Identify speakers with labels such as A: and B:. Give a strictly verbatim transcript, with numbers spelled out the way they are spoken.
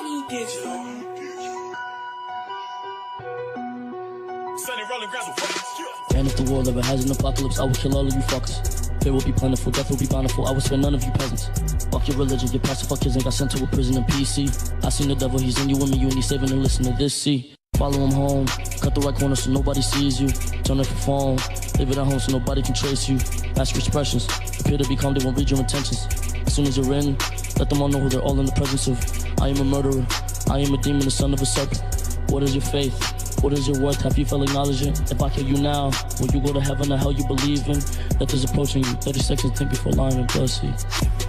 A: you digital.
B: And if the world ever has an apocalypse, I will kill all of you fuckers. Fear will be plentiful, death will be bountiful. I will spare none of you peasants. Fuck your religion, your pastor, fuck kids and got sent to a prison in P C. I seen the devil, he's in you and me, you need saving and listen to this, see. Follow him home, cut the right corner so nobody sees you. Turn off your phone, leave it at home so nobody can trace you. Ask your expressions, appear to be calm, they won't read your intentions. As soon as you're in, let them all know who they're all in the presence of. I am a murderer, I am a demon, the son of a serpent. What is your faith? What is your worth? Have you felt acknowledging? If I kill you now, will you go to heaven or hell you believe in? Death is approaching you, thirty seconds, think before lying and pussy.